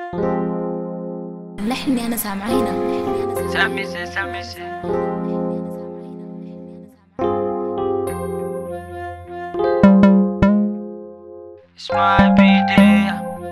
لحني أنا سامعينه سامسة اسمعي بيدي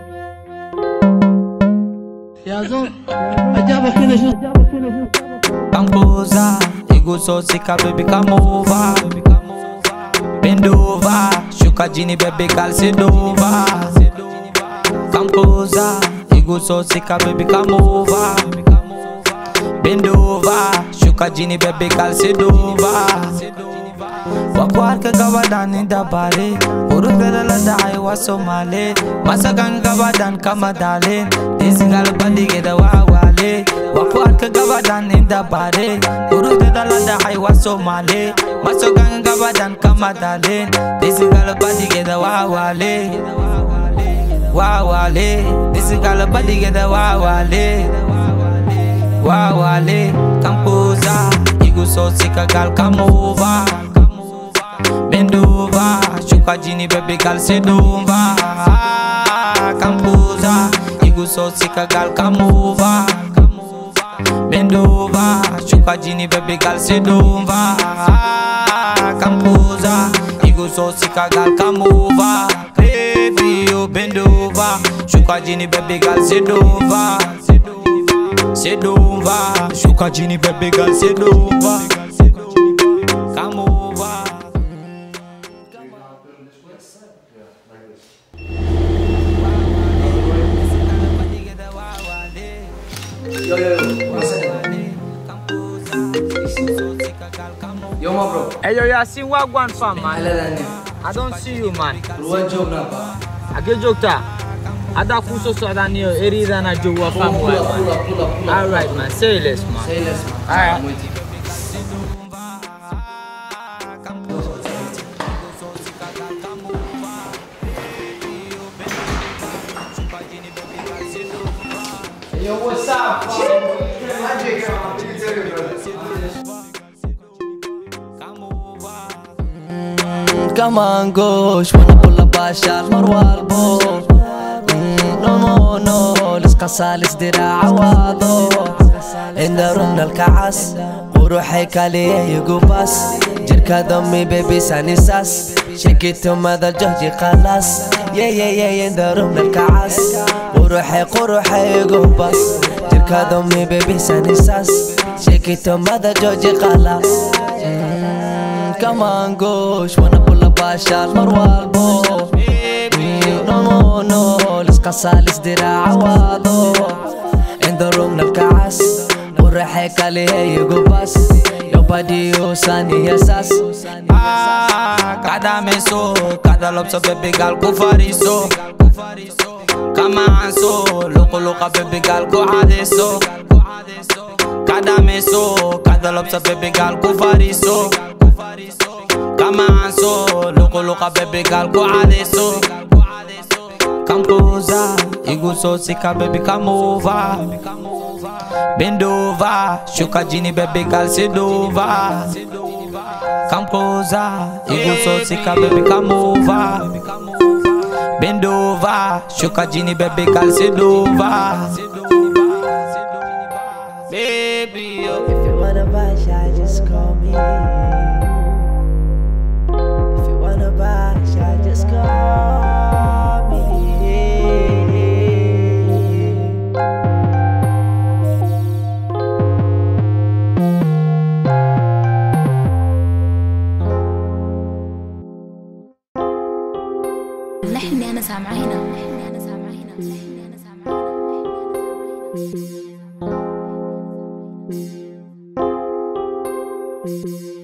يا زول أجابك كده شو Kampoza, iguso sika baby come over. Bend over, shuka jini baby girl sit over. Kampoza, iguso sika baby come over. Bend over, shuka jini baby girl sit over. Wakwar ka gabadan inda bare, urut bedala dai wa Somali. Masakan gabadan kama dalin, disigal bandi geda wawale. Wakwar ka gabadan inda bare, urut bedala dai wa Somali. Masakan gabadan kama dalin, disigal bandi geda wawale. Wawale, disigal bandi geda wawale. Wawale, Kampoza, iguso sika gal come over. Bend over, shuka jini baby girl sit over. Kampoza, iguso sika girl come over. Bend over, shuka jini baby girl sit over. Kampoza, iguso sika girl come over. Baby you bend over, shuka jini baby girl sit over. Sit over, shuka jini baby girl sit over. Come over. Yo, my bro. Hey, yo, I see what one fam, man. I I don't see you, man. What job now, pa? I get joke ta. Ada kuso so da ni eri da na jowa fam, Pull up. all right, man. Say less, man. Say less, man. All right. I'm with you. Yo, what's up? Come on, gosh, wanna pull up عشان مروى البو. No, لسقصة لسدراع عواضو. إن رمنا الكعس وروحي كاليه يقوباس. جركا دمي بيبي ساني ساس. شكيتهم هذا الجهجي خلاص. يا إن رمنا الكعس وروحي يقوباس. جركا دمي بيبي ساني ساس. شكيتهم هذا الجهجي خلاص. Come on, gosh, wanna pull up عشان مروى البو. No, لسقصة لسدراع عواضو. In the room نالكعس وريحي كاليه يقوباس. Your body يوساني يساس. Cada meso, cada lopso baby girl ko fariso. Kama anso, loka baby girl ko adeso. Cada meso, cada lopso baby girl ko fariso. Kama anso, loka baby girl ko adeso. Kampoza, iguso sika baby come over. Bend over, shuka jini baby girl sit over. Kampoza, iguso sika baby come over. Bend over, shuka jini baby girl sit over. Baby, yo. If you wanna buy shy, just call me. If you wanna buy shy, just call me. لحني أنا سامعينه Thank you.